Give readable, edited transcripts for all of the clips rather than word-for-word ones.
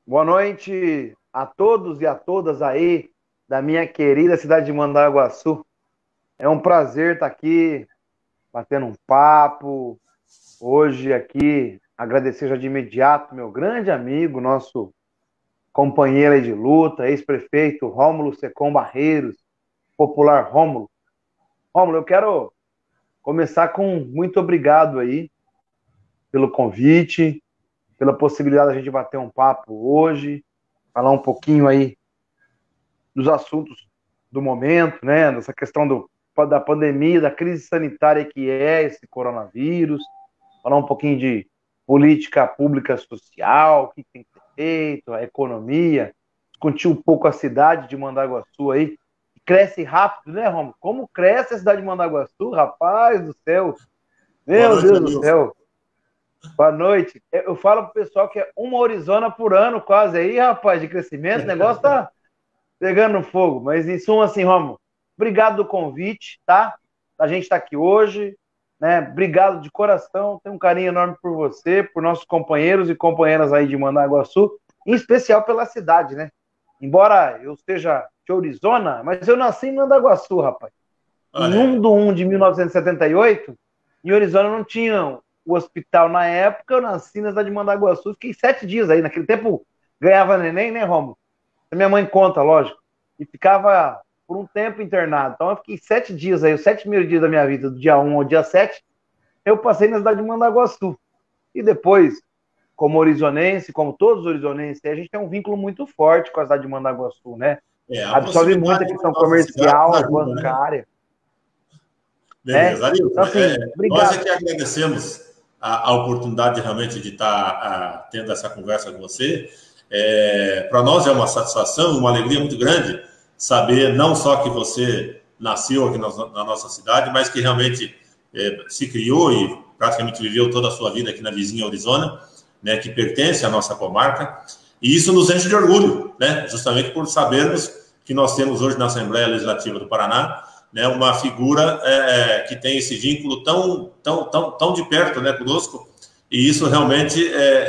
Boa noite a todos e a todas aí da minha querida cidade de Mandaguaçu. É um prazer estar aqui batendo um papo. Hoje aqui, agradecer já de imediato meu grande amigo, nosso companheiro aí de luta, ex-prefeito Rômulo Secom Barreiros, popular Rômulo. Rômulo, eu quero começar com muito obrigado aí pelo convite, pela possibilidade da gente bater um papo hoje, falar um pouquinho aí dos assuntos do momento, né? Dessa questão da pandemia, da crise sanitária que é esse coronavírus, falar um pouquinho de política pública social, o que tem que ser feito, a economia, discutir um pouco a cidade de Mandaguaçu aí, que cresce rápido, né, Romulo? Como cresce a cidade de Mandaguaçu, rapaz do céu! Boa Meu noite, Deus do Adilson. céu! Boa noite. Eu falo pro pessoal que é uma Arizona por ano quase aí, rapaz, de crescimento, o negócio tá pegando fogo. Mas em suma, assim, Romulo, obrigado do convite, tá? A gente está aqui hoje, né? Obrigado de coração, tenho um carinho enorme por você, por nossos companheiros e companheiras aí de Mandaguaçu, em especial pela cidade, né? Embora eu esteja de Arizona, mas eu nasci em Mandaguaçu, rapaz. Em Olha 1 aí. de 1 de 1978, em Arizona não tinha o hospital na época, eu nasci na cidade de Mandaguaçu, fiquei 7 dias aí. Naquele tempo ganhava neném, né, Romulo? Minha mãe conta, lógico. E ficava por um tempo internado. Então eu fiquei 7 dias aí, os 7 primeiros dias da minha vida, do dia 1 ao dia 7, eu passei na cidade de Mandaguaçu. E depois, como orizonense, como todos os orizonenses, a gente tem um vínculo muito forte com a cidade de Mandaguaçu, né? A Absorve muita proximidade questão de nossas cidades comercial, ajuda, né? bancária, né? Beleza. Adilson, Então, assim, nós é obrigado. que agradecemos a oportunidade realmente de estar tendo essa conversa com você. Para nós é uma satisfação, uma alegria muito grande saber não só que você nasceu aqui na nossa cidade, mas que realmente se criou e praticamente viveu toda a sua vida aqui na vizinha Arizona, né, que pertence à nossa comarca. E isso nos enche de orgulho, né, justamente por sabermos que nós temos hoje na Assembleia Legislativa do Paraná, né, uma figura que tem esse vínculo tão de perto, né, conosco, e isso realmente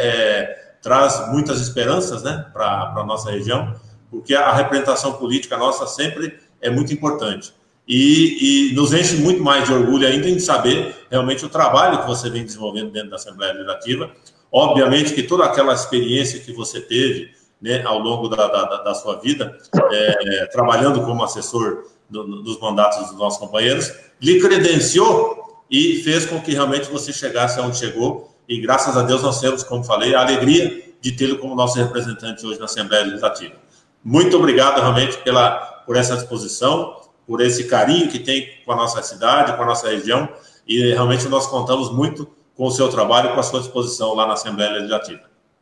traz muitas esperanças, né, para a nossa região, porque a representação política nossa sempre é muito importante. E nos enche muito mais de orgulho ainda em saber realmente o trabalho que você vem desenvolvendo dentro da Assembleia Legislativa. Obviamente que toda aquela experiência que você teve, né, ao longo da sua vida, trabalhando como assessor dos mandatos dos nossos companheiros, lhe credenciou e fez com que realmente você chegasse aonde chegou. E graças a Deus nós temos, como falei, a alegria de tê-lo como nosso representante hoje na Assembleia Legislativa. Muito obrigado realmente por essa disposição, por esse carinho que tem com a nossa cidade, com a nossa região, e realmente nós contamos muito com o seu trabalho e com a sua disposição lá na Assembleia Legislativa.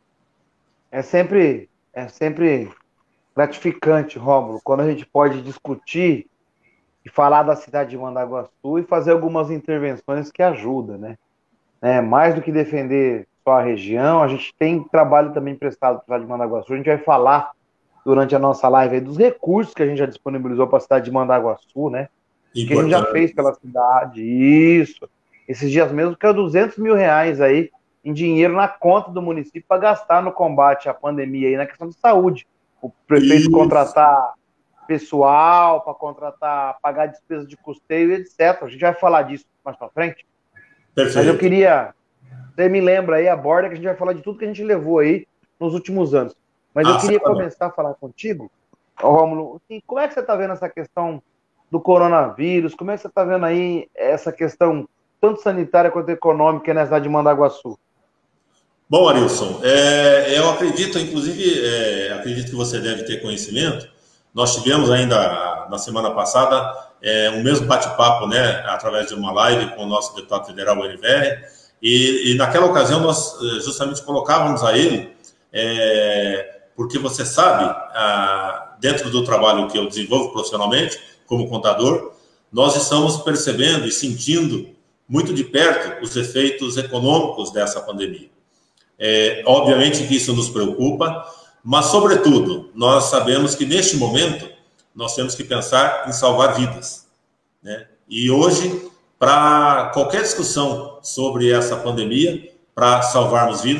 É sempre gratificante, Rômulo, quando a gente pode discutir e falar da cidade de Mandaguaçu e fazer algumas intervenções que ajudam, né? Mais do que defender só a região, a gente tem trabalho também prestado para a cidade de Mandaguaçu. A gente vai falar durante a nossa live aí dos recursos que a gente já disponibilizou para a cidade de Mandaguaçu, né? Que a gente já Importante. fez pela cidade. Isso. Esses dias mesmo que é R$ 200 mil aí em dinheiro na conta do município para gastar no combate à pandemia aí na questão de saúde. O prefeito Isso. contratar pessoal, para contratar, pagar despesa de custeio, etc. A gente vai falar disso mais para frente. Mas eu Perfeito. queria, você me lembra aí, aborda que a gente vai falar de tudo que a gente levou aí nos últimos anos. Mas eu Ah, queria certamente. começar a falar contigo, Rômulo, assim, como é que você está vendo essa questão do coronavírus? Como é que você está vendo aí essa questão tanto sanitária quanto econômica na cidade de Mandaguaçu? Bom, Arilson, eu acredito, inclusive, acredito que você deve ter conhecimento. Nós tivemos ainda na semana passada um mesmo bate-papo, né, através de uma live com o nosso deputado federal, o NVR, e naquela ocasião nós justamente colocávamos a ele, porque você sabe, dentro do trabalho que eu desenvolvo profissionalmente, como contador, nós estamos percebendo e sentindo muito de perto os efeitos econômicos dessa pandemia. Obviamente que isso nos preocupa, mas, sobretudo, nós sabemos que, neste momento, nós temos que pensar em salvar vidas, né? E hoje, para qualquer discussão sobre essa pandemia, para salvarmos vidas,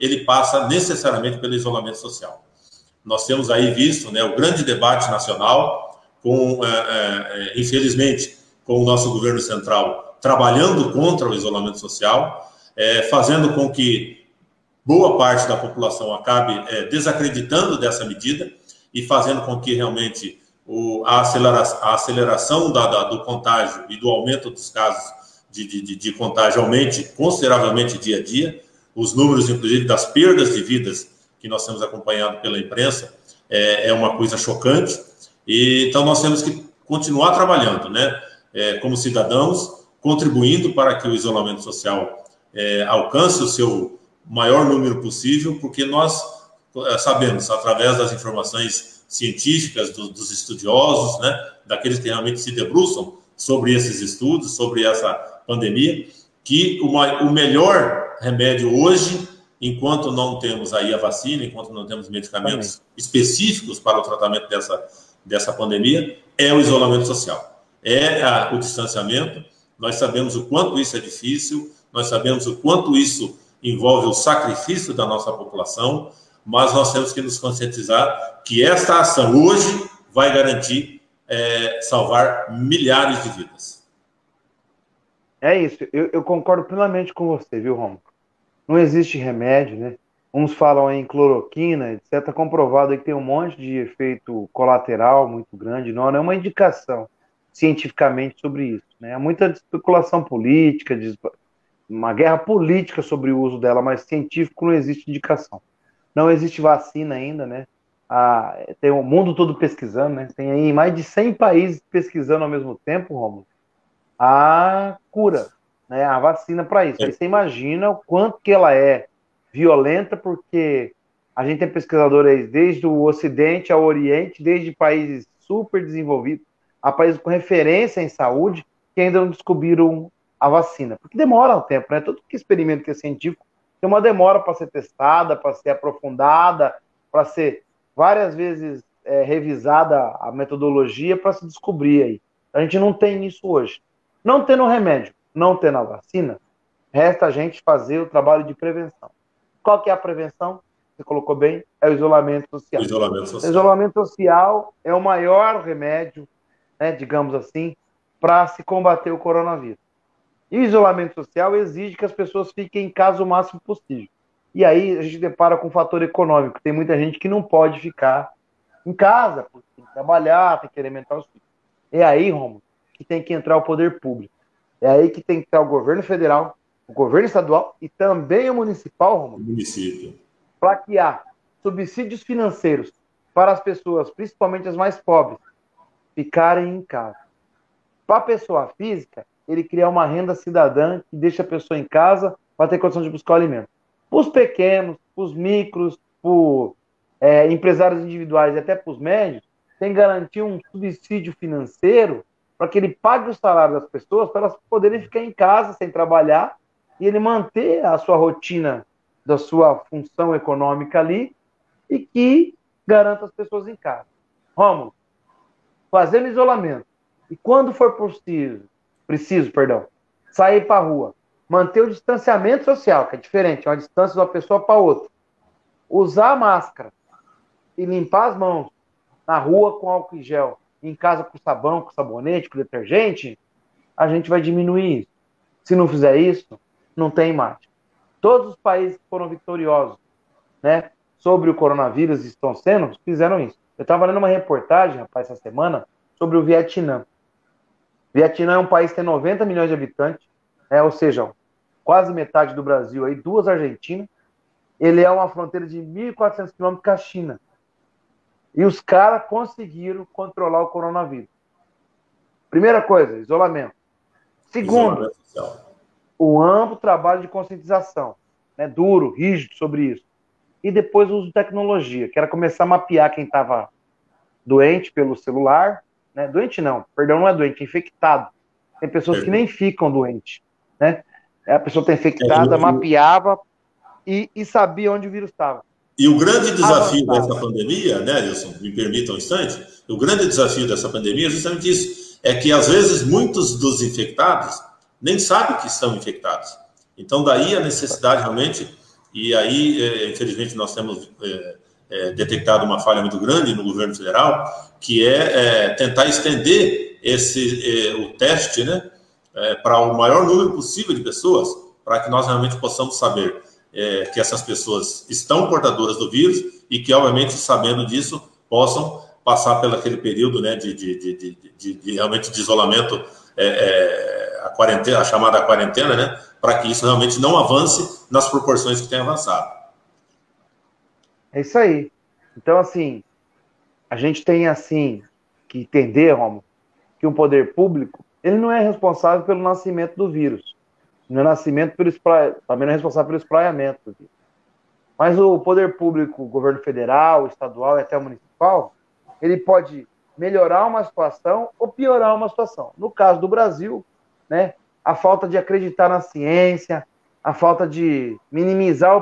ele passa necessariamente pelo isolamento social. Nós temos aí visto, né, o grande debate nacional, infelizmente, com o nosso governo central trabalhando contra o isolamento social, fazendo com que boa parte da população acabe desacreditando dessa medida e fazendo com que realmente a aceleração do contágio e do aumento dos casos de contágio aumente consideravelmente dia a dia. Os números, inclusive, das perdas de vidas que nós temos acompanhado pela imprensa é uma coisa chocante. E, então, nós temos que continuar trabalhando, né, como cidadãos, contribuindo para que o isolamento social alcance o seu maior número possível, porque nós sabemos, através das informações científicas dos estudiosos, né, daqueles que realmente se debruçam sobre esses estudos, sobre essa pandemia, que o melhor remédio hoje, enquanto não temos aí a vacina, enquanto não temos medicamentos específicos para o tratamento dessa pandemia, é o isolamento social, o distanciamento. Nós sabemos o quanto isso é difícil, nós sabemos o quanto isso envolve o sacrifício da nossa população, mas nós temos que nos conscientizar que esta ação hoje vai garantir salvar milhares de vidas. É isso, eu concordo plenamente com você, viu, Romulo? Não existe remédio, né? Uns falam em cloroquina, etc. Está comprovado aí que tem um monte de efeito colateral muito grande. Não é uma indicação cientificamente sobre isso, né? Há muita especulação política, uma guerra política sobre o uso dela, mas científico não existe indicação. Não existe vacina ainda, né? Tem o mundo todo pesquisando, né? Tem aí mais de 100 países pesquisando ao mesmo tempo, Romulo, a cura, né? A vacina para isso. Aí você imagina o quanto que ela é violenta, porque a gente tem pesquisadores desde o Ocidente ao Oriente, desde países super desenvolvidos a países com referência em saúde, que ainda não descobriram a vacina. Porque demora um tempo, né? Todo experimento que é científico tem uma demora para ser testada, para ser aprofundada, para ser várias vezes revisada a metodologia para se descobrir aí. A gente não tem isso hoje. Não tendo remédio, não tendo a vacina, resta a gente fazer o trabalho de prevenção. Qual que é a prevenção? Você colocou bem, é o isolamento social. O isolamento social é o maior remédio, né, digamos assim, para se combater o coronavírus. E o isolamento social exige que as pessoas fiquem em casa o máximo possível. E aí a gente depara com um fator econômico. Tem muita gente que não pode ficar em casa, porque tem que trabalhar, tem que alimentar os filhos. É aí, Romulo, que tem que entrar o poder público. É aí que tem que entrar o governo federal, o governo estadual e também o municipal, Romulo. Município. Para que há subsídios financeiros para as pessoas, principalmente as mais pobres, ficarem em casa. Para a pessoa física, ele criar uma renda cidadã que deixa a pessoa em casa para ter condição de buscar o alimento. Para os pequenos, para os micros, para empresários individuais e até para os médios, tem que garantir um subsídio financeiro para que ele pague o salário das pessoas para elas poderem ficar em casa sem trabalhar e ele manter a sua rotina da sua função econômica ali e que garanta as pessoas em casa. Rômulo, fazendo isolamento e quando for preciso, sair para a rua, manter o distanciamento social, que é diferente, é uma distância de uma pessoa para outra, usar a máscara e limpar as mãos na rua com álcool em gel, em casa com sabão, com sabonete, com detergente, a gente vai diminuir isso. Se não fizer isso, não tem mágica. Todos os países que foram vitoriosos, né, sobre o coronavírus fizeram isso. Eu estava lendo uma reportagem, rapaz, essa semana, sobre o Vietnã. O Vietnã é um país que tem 90 milhões de habitantes, ou seja, quase metade do Brasil, aí, 2 Argentinas. Ele é uma fronteira de 1.400 quilômetros com a China. E os caras conseguiram controlar o coronavírus. Primeira coisa, isolamento. Segundo, o amplo trabalho de conscientização, né, duro, rígido sobre isso. E depois o uso de tecnologia, que era começar a mapear quem estava doente pelo celular, né? Doente não, perdão, não é doente, é infectado. Tem pessoas que nem ficam doentes, né? A pessoa está infectada, mapeava e sabia onde o vírus estava. E o grande desafio dessa pandemia, né, Wilson, me permita um instante, o grande desafio dessa pandemia é justamente isso, é que às vezes muitos dos infectados nem sabem que estão infectados. Então daí a necessidade realmente e aí, infelizmente, nós temos detectado uma falha muito grande no governo federal, que é tentar estender o teste, né, para o maior número possível de pessoas, para que nós realmente possamos saber que essas pessoas estão portadoras do vírus e que, obviamente, sabendo disso, possam passar pelo aquele período, né, de realmente de isolamento, a chamada quarentena, né, para que isso realmente não avance nas proporções que tem avançado. É isso aí. Então, assim, a gente tem, assim, que entender, Romo, que o poder público, ele não é responsável pelo nascimento do vírus. Não é nascimento também não é responsável pelo espraiamento do vírus. Mas o poder público, o governo federal, estadual e até o municipal, ele pode melhorar uma situação ou piorar uma situação. No caso do Brasil, né, a falta de acreditar na ciência, a falta de minimizar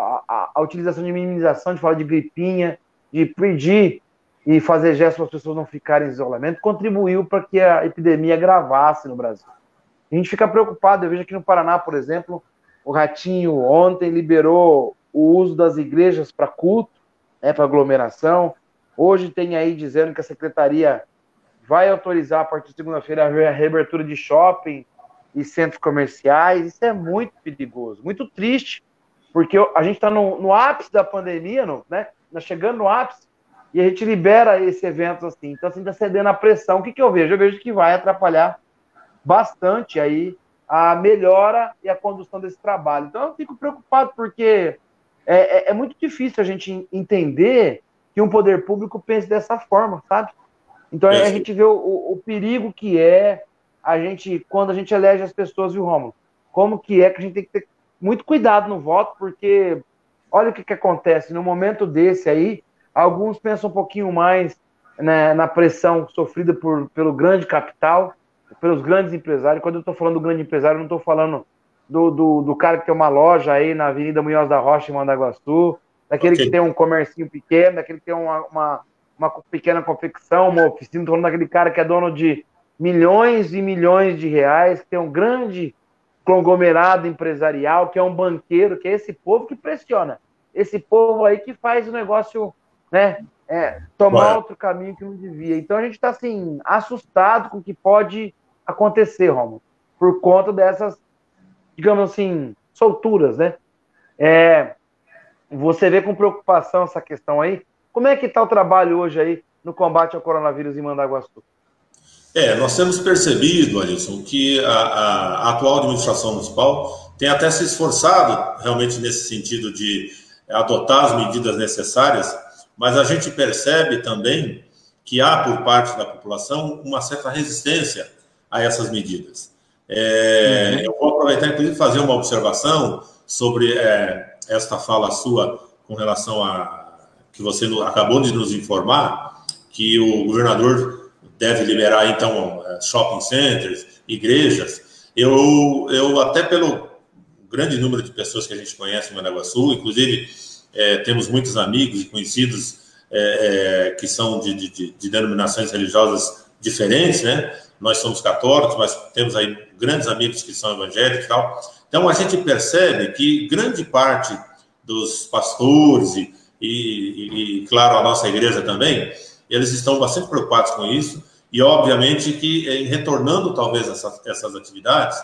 a utilização de minimização, de falar de gripinha, de pedir e fazer gestos para as pessoas não ficarem em isolamento, contribuiu para que a epidemia agravasse no Brasil. A gente fica preocupado, eu vejo aqui no Paraná, por exemplo, o Ratinho ontem liberou o uso das igrejas para culto, para aglomeração. Hoje tem aí dizendo que a secretaria vai autorizar a partir de segunda-feira a reabertura de shopping e centros comerciais. Isso é muito perigoso, muito triste, porque a gente está no ápice da pandemia, né? Nós chegando no ápice, e a gente libera esse evento assim. Então, assim, está cedendo a pressão. O que eu vejo? Eu vejo que vai atrapalhar bastante aí a melhora e a condução desse trabalho. Então, eu fico preocupado, porque é muito difícil a gente entender que um poder público pense dessa forma, sabe? Então, a gente vê o perigo que quando a gente elege as pessoas, viu, Rômulo? Como que a gente tem que ter muito cuidado no voto, porque olha o que acontece. No momento desse aí, alguns pensam um pouquinho mais, né, na pressão sofrida pelo grande capital, pelos grandes empresários. Quando eu estou falando do grande empresário, eu não estou falando do cara que tem uma loja aí na Avenida Munhoz da Rocha, em Mandaguaçu, daquele que tem um comercinho pequeno, daquele que tem uma pequena confecção, uma oficina. Estou falando daquele cara que é dono de milhões e milhões de reais, que tem um grande conglomerado empresarial, que é um banqueiro, que é esse povo que pressiona. Esse povo aí que faz o negócio, né, tomar outro caminho que não devia. Então a gente está, assim, assustado com o que pode acontecer, Romulo, por conta dessas, digamos assim, solturas, né? Você vê com preocupação essa questão aí. Como é que está o trabalho hoje aí no combate ao coronavírus em Mandaguaçu? Nós temos percebido, Alisson, que a atual administração municipal tem até se esforçado realmente nesse sentido de adotar as medidas necessárias, mas a gente percebe também que há, por parte da população, uma certa resistência a essas medidas. Eu vou aproveitar, inclusive, fazer uma observação sobre esta fala sua com relação a que você acabou de nos informar, que o governador deve liberar, então, shopping centers, igrejas. Eu até pelo grande número de pessoas que a gente conhece em Mandaguaçu, inclusive temos muitos amigos e conhecidos que são de denominações religiosas diferentes, né? Nós somos católicos, mas temos aí grandes amigos que são evangélicos e tal. Então, a gente percebe que grande parte dos pastores e claro, a nossa igreja também, eles estão bastante preocupados com isso e, obviamente, que em retornando talvez essas atividades,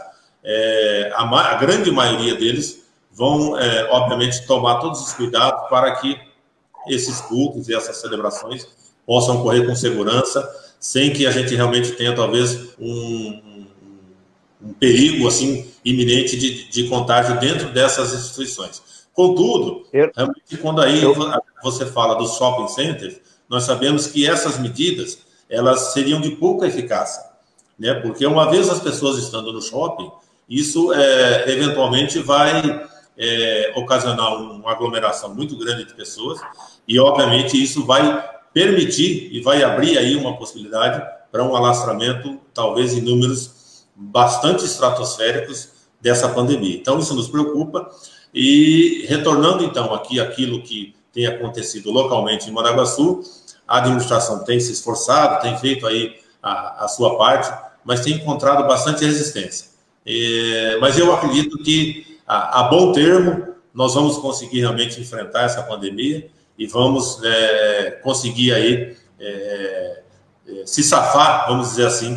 a grande maioria deles vão, obviamente, tomar todos os cuidados para que esses cultos e essas celebrações possam ocorrer com segurança, sem que a gente realmente tenha, talvez, um perigo assim iminente de contágio dentro dessas instituições. Contudo, realmente, quando aí você fala dos shopping centers, nós sabemos que essas medidas elas seriam de pouca eficácia, né? Porque uma vez as pessoas estando no shopping, isso eventualmente vai ocasionar uma aglomeração muito grande de pessoas e, obviamente, isso vai permitir e vai abrir aí uma possibilidade para um alastramento, talvez em números bastante estratosféricos dessa pandemia. Então, isso nos preocupa. E, retornando, então, aqui àquilo que tem acontecido localmente em Mandaguaçu, a administração tem se esforçado, tem feito aí a sua parte, mas tem encontrado bastante resistência. Mas eu acredito que, a bom termo, nós vamos conseguir realmente enfrentar essa pandemia e vamos conseguir aí se safar, vamos dizer assim,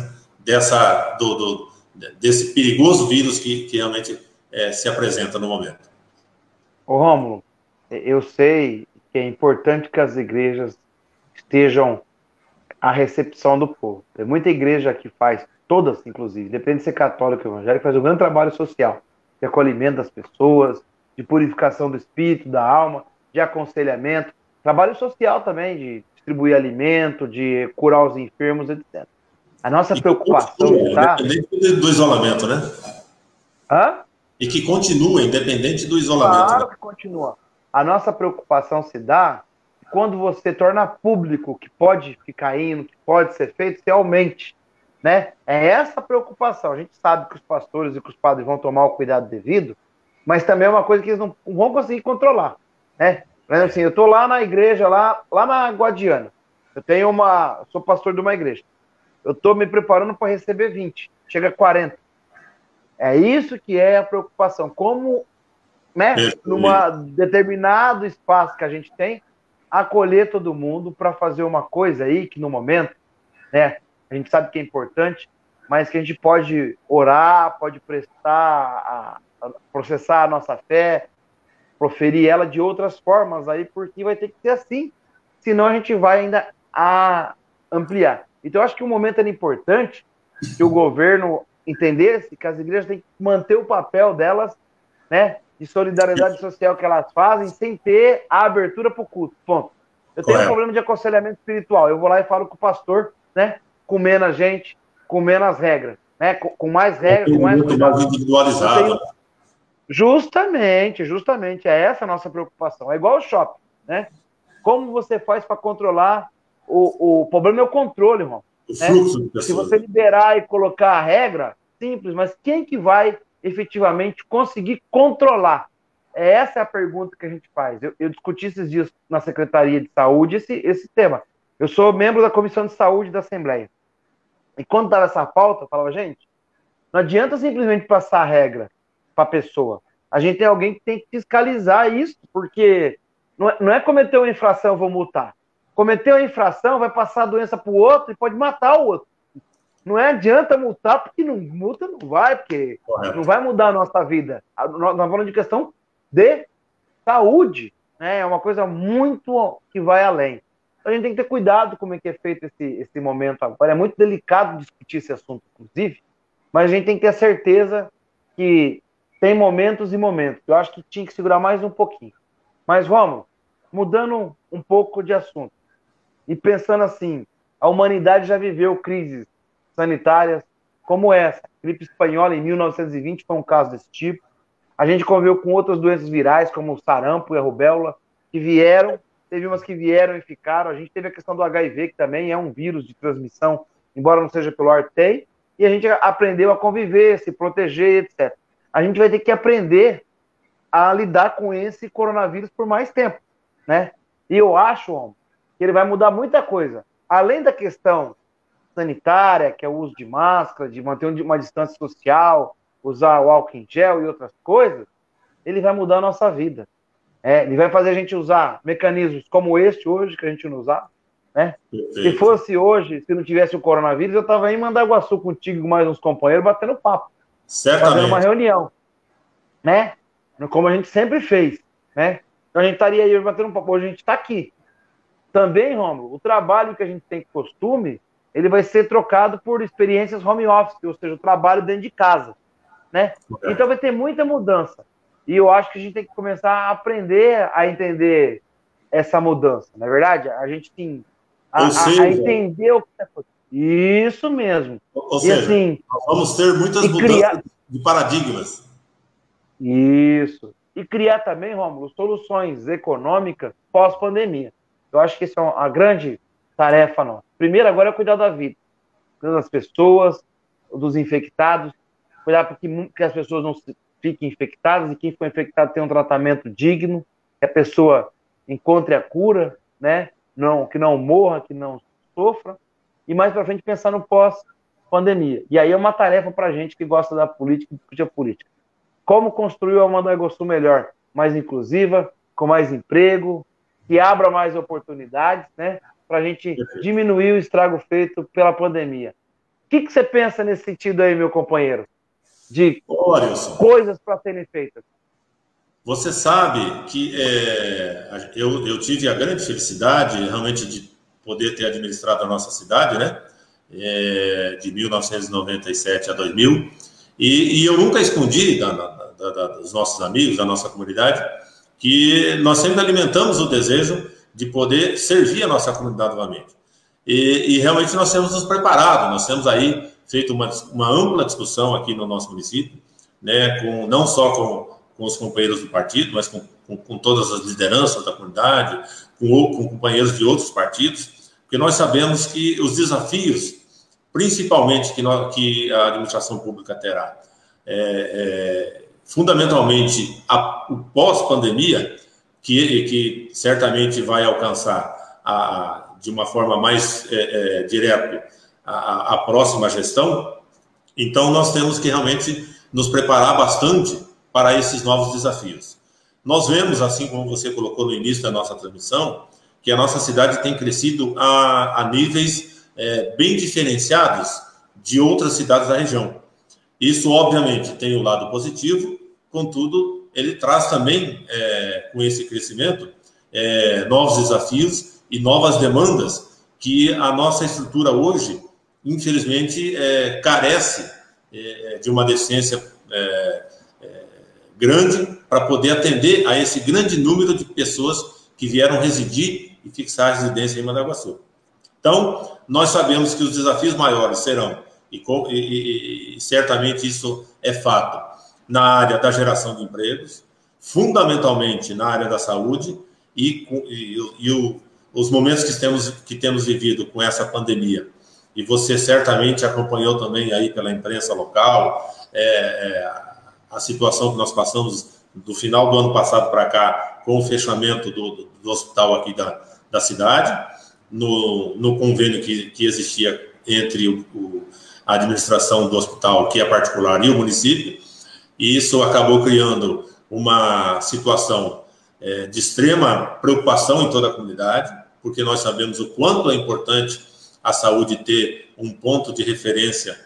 desse perigoso vírus que realmente se apresenta no momento. Ô, Rômulo, eu sei que é importante que as igrejas estejam à recepção do povo. Tem muita igreja que faz, todas, inclusive, depende de ser católico ou evangélico, faz um grande trabalho social, de acolhimento das pessoas, de purificação do espírito, da alma, de aconselhamento, trabalho social também, de distribuir alimento, de curar os enfermos, etc. A nossa preocupação está... Independente do isolamento, né? Hã? E que continua, independente do isolamento. Claro que continua. A nossa preocupação se dá quando você torna público o que pode ficar indo, o que pode ser feito, você aumente, né? É essa a preocupação. A gente sabe que os pastores e que os padres vão tomar o cuidado devido, mas também é uma coisa que eles não vão conseguir controlar, né? Mas, assim, eu estou lá na igreja, lá na Guadiana. Sou pastor de uma igreja. Eu estou me preparando para receber 20, chega a 40. É isso que é a preocupação. Como, né, num determinado espaço que a gente tem, acolher todo mundo para fazer uma coisa aí que no momento, né, a gente sabe que é importante, mas que a gente pode orar, pode processar a nossa fé, proferir ela de outras formas aí, porque vai ter que ser assim, senão a gente vai ainda ampliar. Então eu acho que o momento era importante que o governo entendesse que as igrejas têm que manter o papel delas, né, de solidariedade social que elas fazem, sem ter a abertura para o culto. Ponto. Eu tenho um problema de aconselhamento espiritual. Eu vou lá e falo com o pastor, né, com menos gente, com menos regras, né, com mais regras, com mais cuidado. Individualizado. Justamente. É essa a nossa preocupação. É igual o shopping, né? Como você faz para controlar o problema é o controle, irmão. O fluxo de pessoas. Se você liberar e colocar a regra, simples, mas quem que vai efetivamente conseguir controlar? Essa é a pergunta que a gente faz. Eu discuti esses dias na Secretaria de Saúde esse tema. Eu sou membro da Comissão de Saúde da Assembleia. E quando estava essa pauta, eu falava, gente, não adianta simplesmente passar a regra para a pessoa. A gente tem alguém que tem que fiscalizar isso, porque não é cometer uma infração, eu vou multar. Cometeu a infração, vai passar a doença para o outro e pode matar o outro. Não adianta multar, porque não multa, não vai, porque não vai mudar a nossa vida. Nós estamos falando de questão de saúde, né? É uma coisa muito que vai além. Então a gente tem que ter cuidado como é que é feito esse momento agora. É muito delicado discutir esse assunto, inclusive, mas a gente tem que ter a certeza que tem momentos e momentos. Eu acho que tinha que segurar mais um pouquinho. Mas, vamos, mudando um pouco de assunto. E pensando assim, a humanidade já viveu crises sanitárias como essa. A gripe espanhola em 1920 foi um caso desse tipo. A gente conviveu com outras doenças virais, como o sarampo e a rubéola, que vieram, teve umas que vieram e ficaram. A gente teve a questão do HIV, que também é um vírus de transmissão, embora não seja pelo ar, tem. E a gente aprendeu a conviver, se proteger, etc. A gente vai ter que aprender a lidar com esse coronavírus por mais tempo, né? E eu acho, que ele vai mudar muita coisa. Além da questão sanitária, que é o uso de máscara, de manter uma distância social, usar o álcool em gel e outras coisas, ele vai mudar a nossa vida. Ele vai fazer a gente usar mecanismos como este hoje, que a gente não usava, né? Se fosse hoje, se não tivesse o coronavírus, eu estava em Mandaguaçu contigo com mais uns companheiros, batendo papo. Certamente. Fazendo uma reunião, né? Como a gente sempre fez, né? Então a gente estaria aí batendo um papo, hoje a gente está aqui. Também, Rômulo, o trabalho que a gente tem costume, ele vai ser trocado por experiências home office, ou seja, o trabalho dentro de casa, né? Então vai ter muita mudança. E eu acho que a gente tem que começar a aprender a entender essa mudança, não é verdade? A gente tem a entender o que está acontecendo. Isso mesmo. Ou seja, assim, nós vamos ter muitas mudanças de paradigmas. Isso. E criar também, Rômulo, soluções econômicas pós-pandemia. Eu acho que isso é uma grande tarefa nossa. Primeiro, agora é cuidar da vida. Cuidar das pessoas, dos infectados, cuidar para que as pessoas não fiquem infectadas e quem for infectado tenha um tratamento digno, que a pessoa encontre a cura, né? Que não morra, que não sofra. E mais para frente pensar no pós-pandemia. E aí é uma tarefa para a gente que gosta da política e discute a política. Como construir o Mandaguaçu melhor? mais inclusiva, com mais emprego, que abra mais oportunidades, né? Para a gente diminuir o estrago feito pela pandemia. O que você pensa nesse sentido aí, meu companheiro? De coisas para serem feitas. Você sabe que eu tive a grande felicidade realmente de poder ter administrado a nossa cidade, né? De 1997 a 2000. E eu nunca escondi dos nossos amigos, da nossa comunidade, que nós sempre alimentamos o desejo de poder servir a nossa comunidade novamente. E realmente nós temos nos preparado, nós temos aí feito uma ampla discussão aqui no nosso município, né, não só com os companheiros do partido, mas com todas as lideranças da comunidade, com companheiros de outros partidos, porque nós sabemos que os desafios, principalmente que a administração pública terá, fundamentalmente o pós-pandemia, que certamente vai alcançar de uma forma mais direta a próxima gestão. Então nós temos que realmente nos preparar bastante para esses novos desafios. Nós vemos, assim como você colocou no início da nossa transmissão, que a nossa cidade tem crescido a níveis bem diferenciados de outras cidades da região. Isso, obviamente, tem o lado positivo, contudo, ele traz também, com esse crescimento, novos desafios e novas demandas que a nossa estrutura hoje, infelizmente, carece de uma decência grande para poder atender a esse grande número de pessoas que vieram residir e fixar a residência em Mandaguaçu. Então, nós sabemos que os desafios maiores serão, e certamente isso é fato, na área da geração de empregos, fundamentalmente na área da saúde, os momentos que temos vivido com essa pandemia, e você certamente acompanhou também aí pela imprensa local, a situação que nós passamos do final do ano passado para cá, com o fechamento do hospital aqui da cidade, no convênio que existia entre a administração do hospital, que é particular, e o município, e isso acabou criando uma situação de extrema preocupação em toda a comunidade, porque nós sabemos o quanto é importante a saúde ter um ponto de referência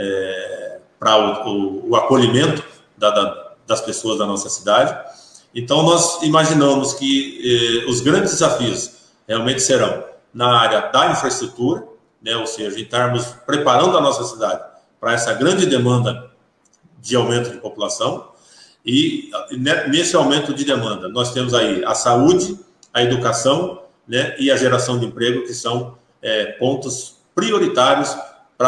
para o acolhimento das pessoas da nossa cidade. Então, nós imaginamos que os grandes desafios realmente serão na área da infraestrutura, né, ou seja, estarmos preparando a nossa cidade para essa grande demanda de aumento de população. E nesse aumento de demanda, nós temos aí a saúde, a educação, né, e a geração de emprego, que são pontos prioritários para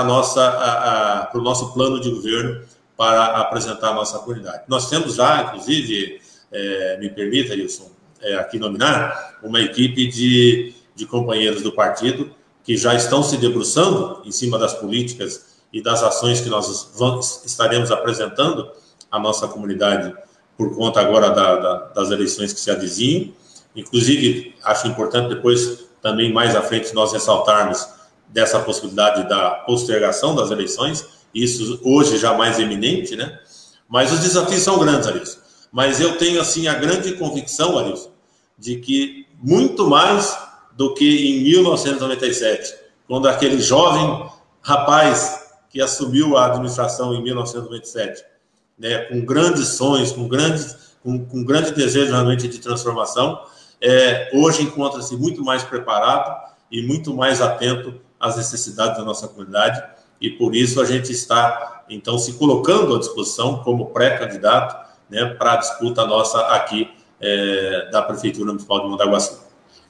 o nosso plano de governo para apresentar a nossa comunidade. Nós temos já, inclusive, me permita, Wilson, aqui nominar uma equipe de companheiros do partido que já estão se debruçando em cima das políticas e das ações que nós estaremos apresentando à nossa comunidade por conta agora das eleições que se avizinham. Inclusive, acho importante depois, também mais à frente, nós ressaltarmos dessa possibilidade da postergação das eleições, isso hoje já mais eminente, né? Mas os desafios são grandes, Arilson. Mas eu tenho, assim, a grande convicção, Arilson, de que muito mais do que em 1997, quando aquele jovem rapaz que assumiu a administração em 1997, né, com grandes sonhos, com grande desejo realmente de transformação, hoje encontra-se muito mais preparado e muito mais atento às necessidades da nossa comunidade, e por isso a gente está, então, se colocando à disposição como pré-candidato, né, para a disputa nossa aqui da Prefeitura Municipal de Mandaguaçu.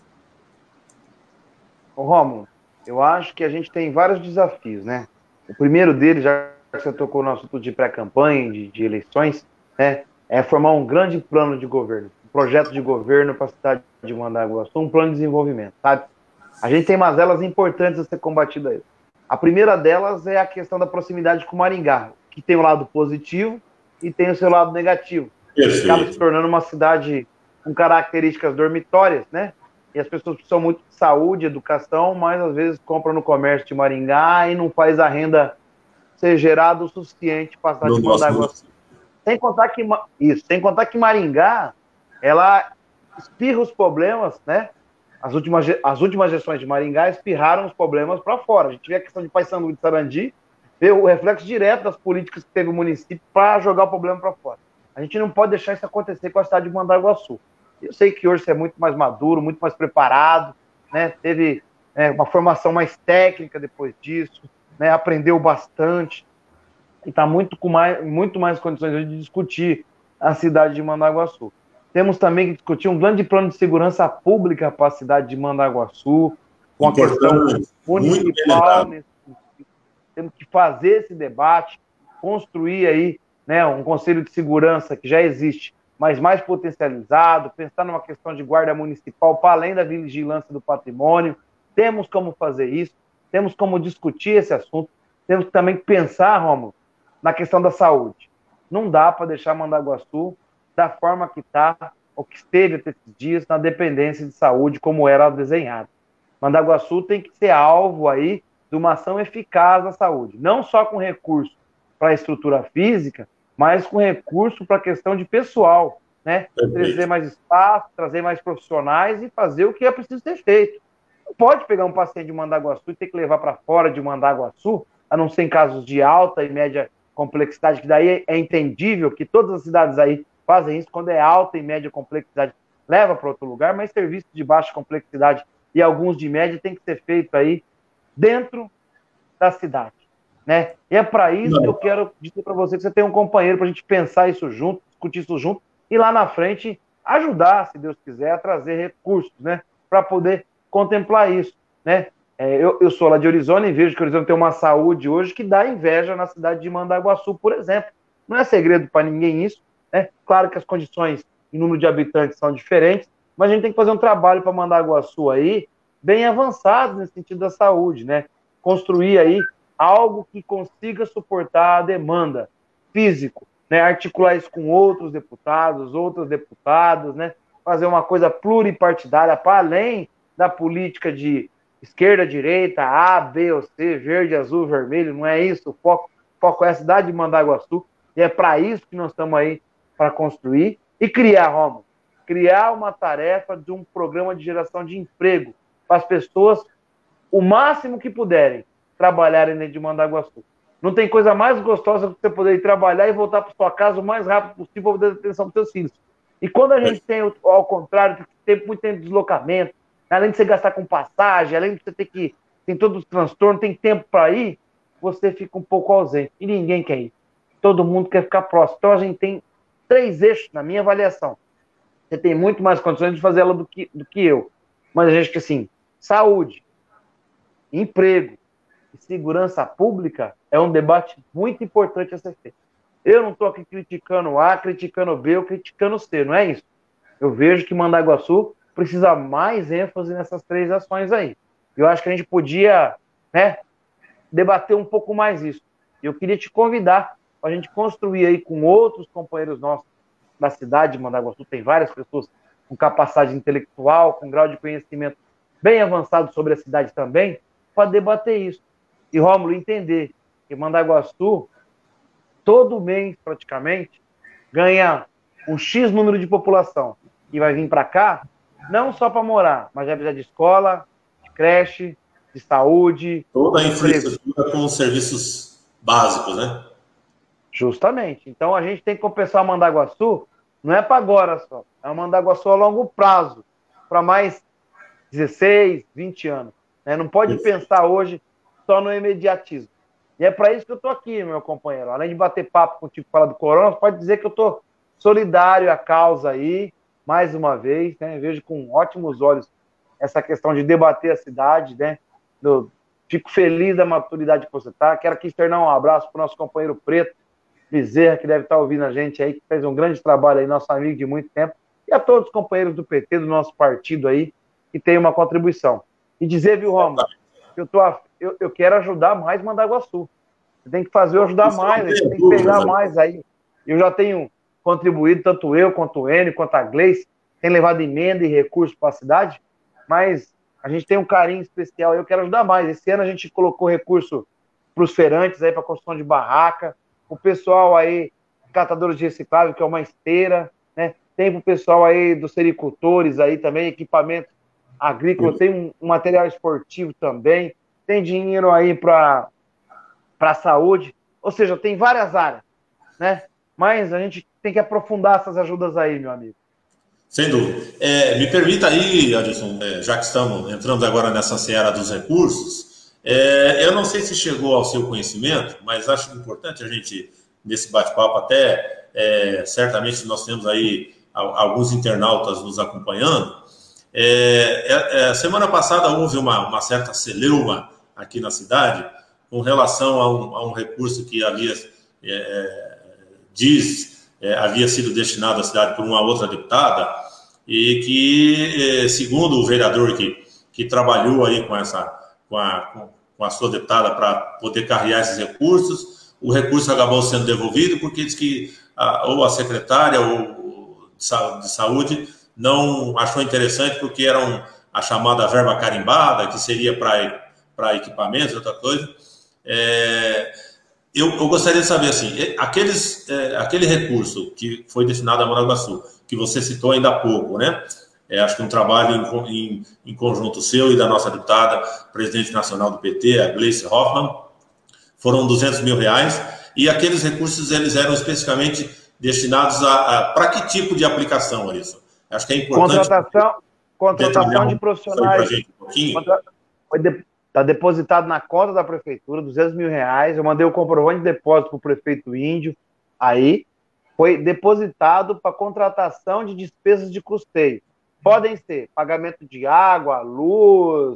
Ô, Rômulo, eu acho que a gente tem vários desafios, né? O primeiro deles, já que você tocou no assunto de pré-campanha, de eleições, né, é formar um grande plano de governo, um projeto de governo para a cidade de Mandaguaçu, um plano de desenvolvimento, sabe? A gente tem umas importantes a ser combatida aí. A primeira delas é a questão da proximidade com Maringá, que tem o lado positivo e tem o seu lado negativo. Acaba se tornando uma cidade com características dormitórias, né? E as pessoas precisam muito de saúde, educação, mas às vezes compram no comércio de Maringá e não faz a renda ser gerada o suficiente para a cidade de Mandaguaçu. Sem contar que Maringá ela espirra os problemas, né? As últimas gestões de Maringá espirraram os problemas para fora. A gente vê a questão de Paysandu e de Sarandi, vê o reflexo direto das políticas que teve o município para jogar o problema para fora. A gente não pode deixar isso acontecer com a cidade de Mandaguaçu. Eu sei que hoje você é muito mais maduro, muito mais preparado, né? Teve uma formação mais técnica depois disso, né? Aprendeu bastante e está muito mais condições de discutir a cidade de Mandaguaçu. Temos também que discutir um grande plano de segurança pública para a cidade de Mandaguaçu, com a questão municipal. Temos que fazer esse debate, construir aí, né, um conselho de segurança que já existe, mas mais potencializado, pensar numa questão de guarda municipal para além da vigilância do patrimônio. Temos como fazer isso, temos como discutir esse assunto, temos também que pensar, Rômulo, na questão da saúde. Não dá para deixar Mandaguaçu da forma que está, ou que esteve até esses dias, na dependência de saúde, como era desenhado. Mandaguaçu tem que ser alvo aí de uma ação eficaz da saúde, não só com recurso para a estrutura física, mas com recurso para a questão de pessoal, né? Trazer mais espaço, trazer mais profissionais e fazer o que é preciso ser feito. Não pode pegar um paciente de Mandaguaçu e ter que levar para fora de Mandaguaçu, a não ser em casos de alta e média complexidade, que daí é entendível que todas as cidades aí fazem isso, quando é alta e média complexidade, leva para outro lugar, mas serviços de baixa complexidade e alguns de média tem que ser feito aí dentro da cidade, né? E é para isso que eu quero dizer para você que você tem um companheiro para a gente pensar isso junto, discutir isso junto, e lá na frente ajudar, se Deus quiser, a trazer recursos, né? Para poder contemplar isso, né? Eu sou lá de Orizona e vejo que Orizona tem uma saúde hoje que dá inveja na cidade de Mandaguaçu, por exemplo. Não é segredo para ninguém isso, né? Claro que as condições e número de habitantes são diferentes, mas a gente tem que fazer um trabalho para Mandaguaçu aí bem avançado nesse sentido da saúde, né? Construir aí algo que consiga suportar a demanda físico, né? Articular isso com outros deputados, outras deputadas, né? Fazer uma coisa pluripartidária para além da política de esquerda, direita, A, B ou C, verde, azul, vermelho, não é isso. O foco é a cidade de Mandaguaçu e é para isso que nós estamos aí para construir e criar, Romulo, criar uma tarefa de um programa de geração de emprego para as pessoas, o máximo que puderem, trabalharem dentro de Mandaguaçu. Não tem coisa mais gostosa do que você poder ir trabalhar e voltar para sua casa o mais rápido possível para poder ter atenção para os seus filhos. E quando a gente tem, ao contrário, tem muito tempo de deslocamento, além de você gastar com passagem, além de você ter que tem todos os transtornos, tem tempo para ir, você fica um pouco ausente. E ninguém quer ir. Todo mundo quer ficar próximo. Então a gente tem 3 eixos, na minha avaliação. Você tem muito mais condições de fazer ela do que eu. Mas a gente que assim, saúde, emprego e segurança pública é um debate muito importante a ser feito. Eu não estou aqui criticando A, criticando B ou criticando C, não é isso. Eu vejo que Mandaguaçu precisa mais ênfase nessas 3 ações aí. Eu acho que a gente podia, né, debater um pouco mais isso. Eu queria te convidar para a gente construir aí com outros companheiros nossos da cidade de Mandaguaçu, tem várias pessoas com capacidade intelectual, com grau de conhecimento bem avançado sobre a cidade também, para debater isso. E, Rômulo, entender que Mandaguaçu, todo mês, praticamente, ganha um X número de população que vai vir para cá, não só para morar, mas já precisa de escola, de creche, de saúde. Toda a infraestrutura com os serviços básicos, né? Justamente. Então, a gente tem que compensar Mandaguaçu, não é para agora só, é um Mandaguaçu a longo prazo, para mais 16, 20 anos. Né? Não pode pensar hoje só no imediatismo. E é para isso que eu estou aqui, meu companheiro. Além de bater papo contigo, falar do corona, pode dizer que eu estou solidário à causa aí, mais uma vez, né? Vejo com ótimos olhos essa questão de debater a cidade, né? Fico feliz da maturidade que você está. Quero aqui externar um abraço para o nosso companheiro Preto Bezerra, que deve estar ouvindo a gente aí, que fez um grande trabalho aí, nosso amigo de muito tempo, e a todos os companheiros do PT, do nosso partido aí, que tem uma contribuição. E dizer, viu, Romulo, eu quero ajudar mais Mandaguaçu. Você tem que fazer eu ajudar mais, você tem que pegar mais aí. Eu já tenho contribuído, tanto eu, quanto o Enio, quanto a Gleice, tem levado emenda e recursos para a cidade, mas a gente tem um carinho especial, eu quero ajudar mais. Esse ano a gente colocou recurso para os feirantes aí, para construção de barraca, o pessoal aí, catadores de reciclável, que é uma esteira, né? tem para o pessoal aí dos sericultores aí também, equipamento agrícola, tem um material esportivo também, tem dinheiro aí para a saúde, ou seja, tem várias áreas, né? Mas a gente tem que aprofundar essas ajudas aí, meu amigo. Sem dúvida. Me permita aí, Adilson, já que estamos entrando agora nessa seara dos recursos, eu não sei se chegou ao seu conhecimento, mas acho importante a gente, nesse bate-papo até, certamente nós temos aí alguns internautas nos acompanhando. Semana passada houve uma certa celeuma aqui na cidade com relação a um recurso que havia, havia sido destinado à cidade por uma outra deputada e que, segundo o vereador que trabalhou aí com a sua deputada para poder carregar esses recursos, o recurso acabou sendo devolvido porque diz que ou a secretária ou de saúde não achou interessante porque era a chamada verba carimbada, que seria para equipamentos, outra coisa. Eu gostaria de saber, assim, aquele recurso que foi destinado a Mandaguaçu, que você citou ainda há pouco, né? Acho que um trabalho em conjunto seu e da nossa deputada, presidente nacional do PT, a Gleice Hoffmann, foram R$200 mil, e aqueles recursos, eles eram especificamente destinados para que tipo de aplicação, Alisson? Acho que é importante... Contratação de profissionais. Gente, um pouquinho. Está depositado na conta da prefeitura, R$200 mil. Eu mandei o comprovante de depósito para o prefeito Índio. Aí foi depositado para contratação de despesas de custeio. Podem ser pagamento de água, luz,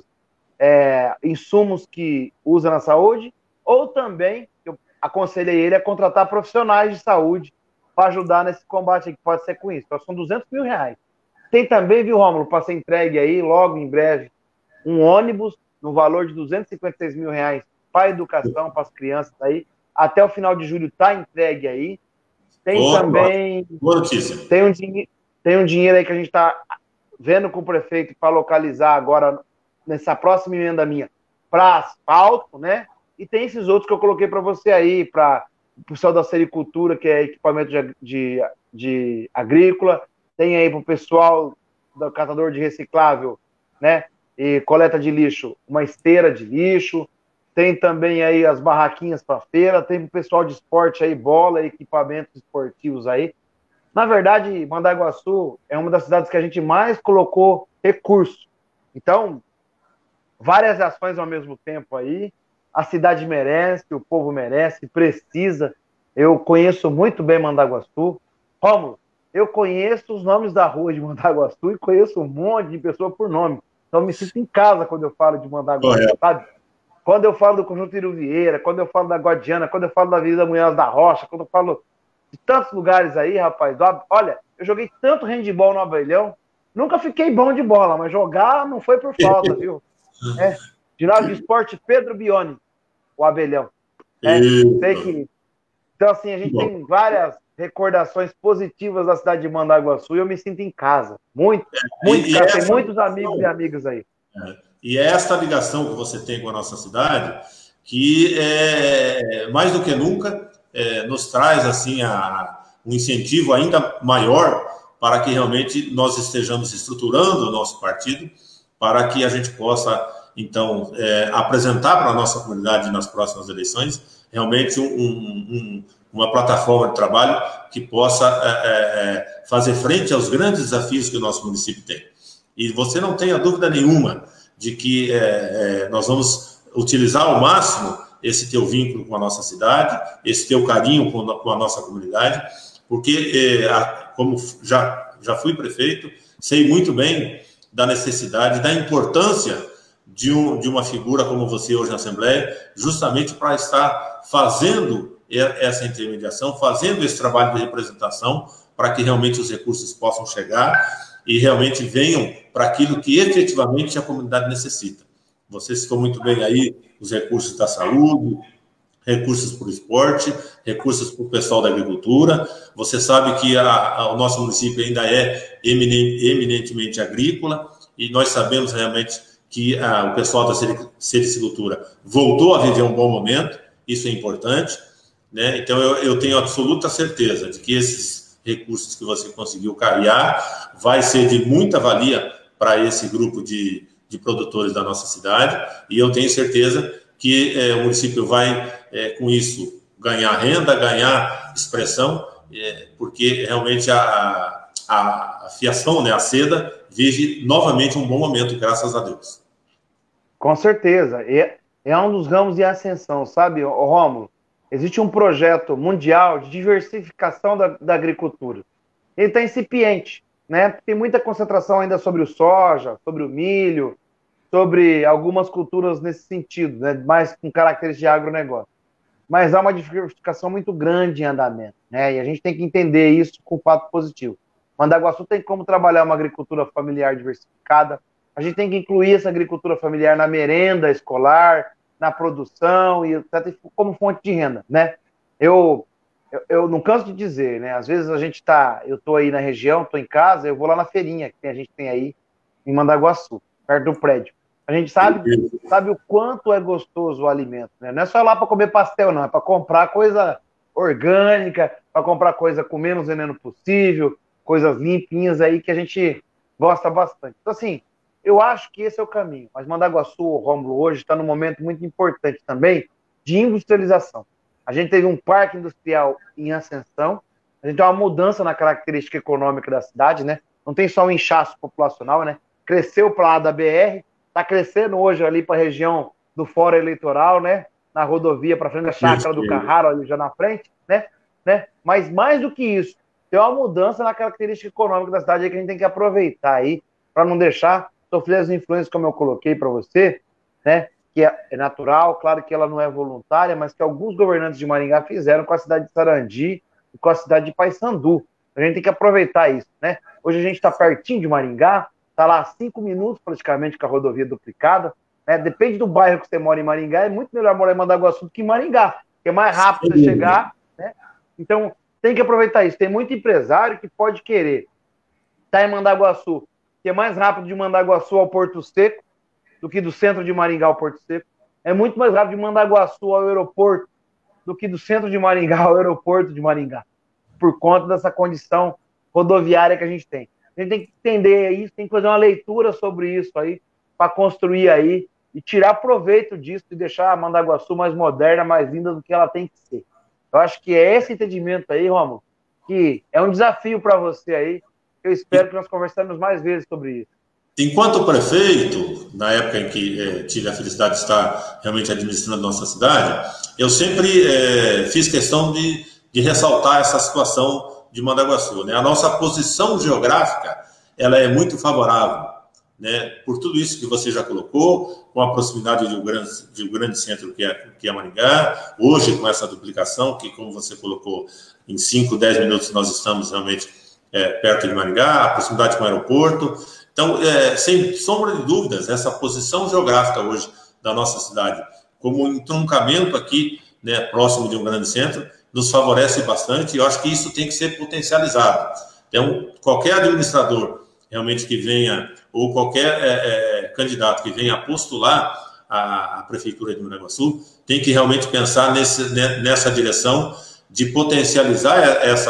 insumos que usa na saúde, ou também, eu aconselhei ele a contratar profissionais de saúde para ajudar nesse combate que pode ser com isso. Então, são R$200 mil. Tem também, viu, Rômulo, para ser entregue aí, logo em breve, um ônibus no valor de R$256 mil para a educação, para as crianças aí. Até o final de julho está entregue aí. Tem também... Boa notícia. Tem um dinheiro aí que a gente está vendo com o prefeito para localizar agora, nessa próxima emenda minha, para asfalto, né? E tem esses outros que eu coloquei para você aí, para o pessoal da sericultura, que é equipamento de agrícola. Tem aí para o pessoal do catador de reciclável, né? E coleta de lixo, uma esteira de lixo. Tem também aí as barraquinhas para feira. Tem para o pessoal de esporte aí, bola, equipamentos esportivos aí. Na verdade, Mandaguaçu é uma das cidades que a gente mais colocou recurso. Então, várias ações ao mesmo tempo aí. A cidade merece, o povo merece, precisa. Eu conheço muito bem Mandaguaçu. Rômulo, eu conheço os nomes da rua de Mandaguaçu e conheço um monte de pessoa por nome. Então, me sinto em casa quando eu falo de Mandaguaçu, sabe? Quando eu falo do Conjunto Iruvieira, quando eu falo da Guadiana, quando eu falo da Avenida Munhoz da Rocha, quando eu falo de tantos lugares aí, rapaz. Olha, eu joguei tanto handebol no Abelhão, nunca fiquei bom de bola, mas jogar não foi por falta, viu? Ginásio de Esporte Pedro Bione, o Abelhão. Sei que... Então, assim, a gente tem várias recordações positivas da cidade de Mandaguaçu e eu me sinto em casa. Muito, cara. Tem muitos amigos e amigas aí. E é esta ligação que você tem com a nossa cidade que, mais do que nunca, nos traz assim, um incentivo ainda maior para que realmente nós estejamos estruturando o nosso partido para que a gente possa, então, apresentar para a nossa comunidade nas próximas eleições realmente uma plataforma de trabalho que possa fazer frente aos grandes desafios que o nosso município tem. E você não tenha dúvida nenhuma de que nós vamos utilizar ao máximo esse teu vínculo com a nossa cidade, esse teu carinho com a nossa comunidade, porque, como já fui prefeito, sei muito bem da necessidade, da importância de uma figura como você hoje na Assembleia, justamente para estar fazendo essa intermediação, fazendo esse trabalho de representação, para que realmente os recursos possam chegar e realmente venham para aquilo que efetivamente a comunidade necessita. Você citou muito bem aí os recursos da saúde, recursos para o esporte, recursos para o pessoal da agricultura. Você sabe que o nosso município ainda é eminentemente agrícola e nós sabemos realmente que o pessoal da sericicultura voltou a viver um bom momento, isso é importante, né? Então eu tenho absoluta certeza de que esses recursos que você conseguiu carrear, vai ser de muita valia para esse grupo de produtores da nossa cidade, e eu tenho certeza que o município vai, com isso, ganhar renda, ganhar expressão, porque realmente a fiação, né, a seda, vive novamente um bom momento, graças a Deus. Com certeza. É um dos ramos de ascensão, sabe, Rômulo? Existe um projeto mundial de diversificação da agricultura. Ele está incipiente, né? Tem muita concentração ainda sobre o soja, sobre o milho, sobre algumas culturas nesse sentido, né? Mais com características de agronegócio. Mas há uma diversificação muito grande em andamento, né? E a gente tem que entender isso com fato positivo. Mandaguaçu tem como trabalhar uma agricultura familiar diversificada. A gente tem que incluir essa agricultura familiar na merenda escolar, na produção e até como fonte de renda, né? Eu não canso de dizer, né? Às vezes eu estou aí na região, estou em casa, eu vou lá na feirinha que a gente tem aí em Mandaguaçu, perto do prédio. A gente sabe o quanto é gostoso o alimento, né? Não é só lá para comer pastel, não, é para comprar coisa orgânica, para comprar coisa com menos veneno possível, coisas limpinhas aí que a gente gosta bastante. Então, assim, eu acho que esse é o caminho. Mas Mandaguaçu, Rômulo, hoje está num momento muito importante também de industrialização. A gente teve um parque industrial em ascensão, a gente tem uma mudança na característica econômica da cidade, né? Não tem só um inchaço populacional, né? Cresceu para lá da BR, está crescendo hoje ali para a região do Fórum Eleitoral, né? Na rodovia para frente da Chácara do Carraro, ali já na frente, né? Mas mais do que isso, tem uma mudança na característica econômica da cidade aí que a gente tem que aproveitar aí para não deixar sofrer as influências, como eu coloquei para você, né? Que é natural, claro que ela não é voluntária, mas que alguns governantes de Maringá fizeram com a cidade de Sarandi e com a cidade de Paissandu. A gente tem que aproveitar isso, né? Hoje a gente está pertinho de Maringá, está lá a 5 minutos praticamente com a rodovia duplicada, né? Depende do bairro que você mora em Maringá, é muito melhor morar em Mandaguaçu do que em Maringá, que é mais rápido você chegar, né? Então, tem que aproveitar isso. Tem muito empresário que pode querer estar em Mandaguaçu, que é mais rápido de Mandaguaçu ao Porto Seco do que do centro de Maringá ao Porto Seco. É muito mais rápido de Mandaguaçu ao aeroporto do que do centro de Maringá ao aeroporto de Maringá, por conta dessa condição rodoviária que a gente tem. A gente tem que entender isso, tem que fazer uma leitura sobre isso aí, para construir aí e tirar proveito disso e deixar a Mandaguaçu mais moderna, mais linda do que ela tem que ser. Eu acho que é esse entendimento aí, Romulo, que é um desafio para você aí. Eu espero que nós conversemos mais vezes sobre isso. Enquanto prefeito, na época em que tive a felicidade de estar realmente administrando a nossa cidade, eu sempre fiz questão de ressaltar essa situação de Mandaguaçu, né? A nossa posição geográfica, ela é muito favorável, né? Por tudo isso que você já colocou, com a proximidade de um grande centro que é Maringá, hoje com essa duplicação, que como você colocou, em 5, 10 minutos nós estamos realmente perto de Maringá, a proximidade com o aeroporto. Então, sem sombra de dúvidas, essa posição geográfica hoje da nossa cidade, como um entroncamento aqui, né, próximo de um grande centro, nos favorece bastante, e eu acho que isso tem que ser potencializado. Então, qualquer administrador realmente que venha, ou qualquer candidato que venha postular a Prefeitura de Mandaguaçu, tem que realmente pensar nessa direção de potencializar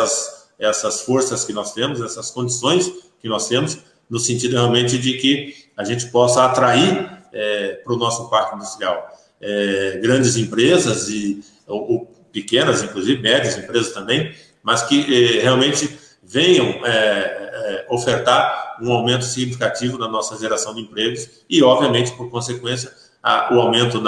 essas forças que nós temos, essas condições que nós temos, no sentido realmente de que a gente possa atrair para o nosso parque industrial grandes empresas, ou pequenas, inclusive, médias empresas também, mas que realmente venham ofertar um aumento significativo na nossa geração de empregos e, obviamente, por consequência, o aumento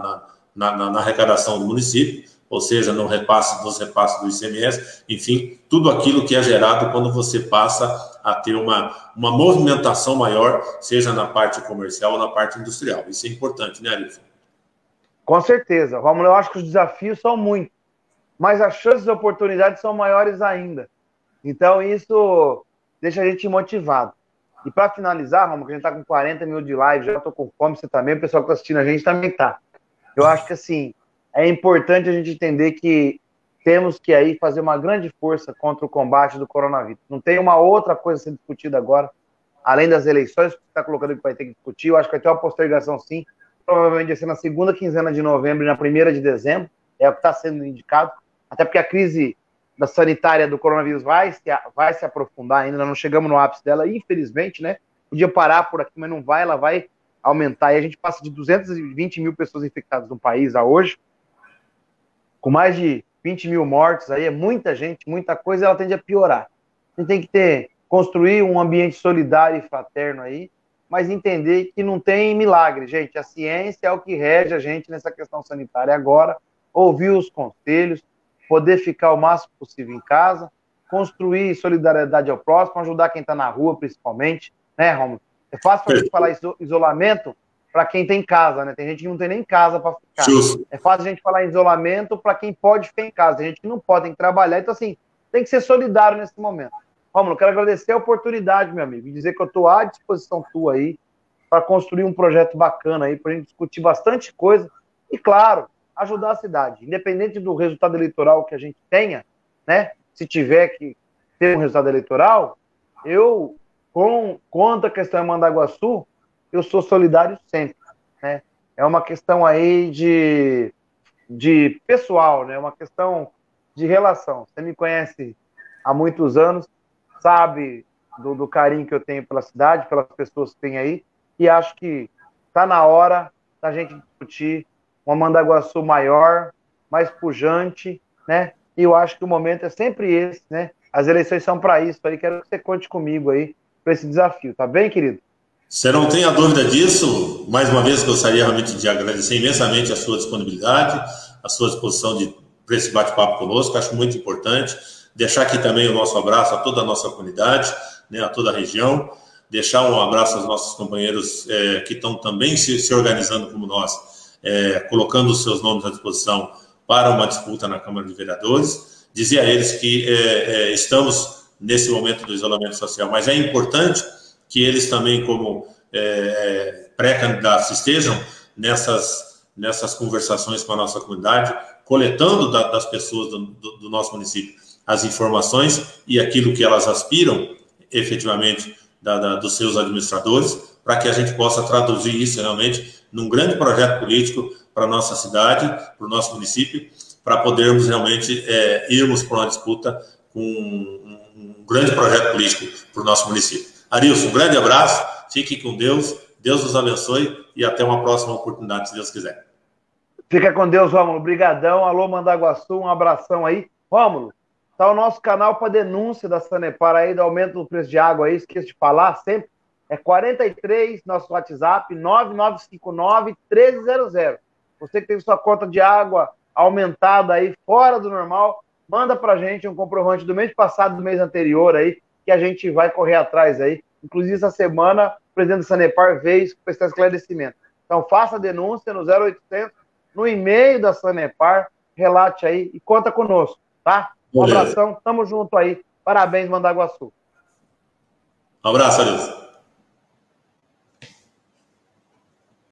na arrecadação do município, ou seja, nos repasses do ICMS, enfim, tudo aquilo que é gerado quando você passa a ter uma movimentação maior, seja na parte comercial ou na parte industrial. Isso é importante, né, Arilson? Com certeza. Romulo, eu acho que os desafios são muitos, mas as chances e oportunidades são maiores ainda. Então, isso deixa a gente motivado. E para finalizar, Romulo, que a gente está com 40 mil de live, já estou com fome, você também, o pessoal que está assistindo a gente também está. Eu acho que, assim, é importante a gente entender que temos que aí fazer uma grande força contra o combate do coronavírus. Não tem uma outra coisa a ser discutida agora, além das eleições, que você está colocando que vai ter que discutir. Eu acho que vai ter uma postergação, sim. Provavelmente vai ser na segunda quinzena de novembro e na primeira de dezembro. É o que está sendo indicado. Até porque a crise da sanitária do coronavírus vai se aprofundar ainda, nós não chegamos no ápice dela, infelizmente, né? Podia parar por aqui, mas não vai, ela vai aumentar, e a gente passa de 220 mil pessoas infectadas no país a hoje, com mais de 20 mil mortes, aí é muita gente, muita coisa, ela tende a piorar. A gente tem que construir um ambiente solidário e fraterno aí, mas entender que não tem milagre, gente. A ciência é o que rege a gente nessa questão sanitária agora, ouvir os conselhos, poder ficar o máximo possível em casa, construir solidariedade ao próximo, ajudar quem está na rua, principalmente, né, Romulo? É fácil a gente falar isolamento para quem tem casa, né? Tem gente que não tem nem casa para ficar. Justo. É fácil a gente falar em isolamento para quem pode ficar em casa. Tem gente que não pode, tem que trabalhar. Então, assim, tem que ser solidário nesse momento. Romulo, quero agradecer a oportunidade, meu amigo, e dizer que eu estou à disposição tua aí para construir um projeto bacana aí, para a gente discutir bastante coisa e, claro, ajudar a cidade. Independente do resultado eleitoral que a gente tenha, né? Se tiver que ter um resultado eleitoral, eu, contra a questão de Mandaguaçu, eu sou solidário sempre, né? É uma questão aí de pessoal, né? Uma questão de relação. Você me conhece há muitos anos, sabe do carinho que eu tenho pela cidade, pelas pessoas que tem aí, e acho que está na hora da gente discutir uma Mandaguaçu maior, mais pujante, né? E eu acho que o momento é sempre esse, né? As eleições são para isso aí, quero que você conte comigo aí para esse desafio, tá bem, querido? Você não tenha dúvida disso. Mais uma vez, gostaria realmente de agradecer imensamente a sua disponibilidade, a sua disposição para esse bate-papo conosco, acho muito importante. Deixar aqui também o nosso abraço a toda a nossa comunidade, né, a toda a região. Deixar um abraço aos nossos companheiros que estão também se organizando como nós, colocando os seus nomes à disposição para uma disputa na Câmara de Vereadores. Dizer a eles que estamos nesse momento do isolamento social, mas é importante que eles também, como pré-candidatos, estejam nessas conversações com a nossa comunidade, coletando das pessoas do nosso município as informações e aquilo que elas aspiram, efetivamente, dos seus administradores, para que a gente possa traduzir isso realmente num grande projeto político para a nossa cidade, para o nosso município, para podermos realmente irmos para uma disputa com um grande projeto político para o nosso município. Arilson, um grande abraço, fique com Deus, Deus nos abençoe e até uma próxima oportunidade, se Deus quiser. Fica com Deus, Rômulo. Obrigadão. Alô, Mandaguaçu, um abração aí. Rômulo, tá o nosso canal para denúncia da Sanepar aí, do aumento do preço de água aí, esqueço de falar sempre. É 43, nosso WhatsApp, 9959-1300. Você que teve sua conta de água aumentada aí, fora do normal, manda pra gente um comprovante do mês passado, do mês anterior aí, que a gente vai correr atrás aí. Inclusive, essa semana, o presidente da Sanepar veio prestar esclarecimento. Então, faça a denúncia no 0800, no e-mail da Sanepar, relate aí e conta conosco, tá? Um abração, tamo junto aí. Parabéns, Mandaguaçu. Um abraço, Arilson.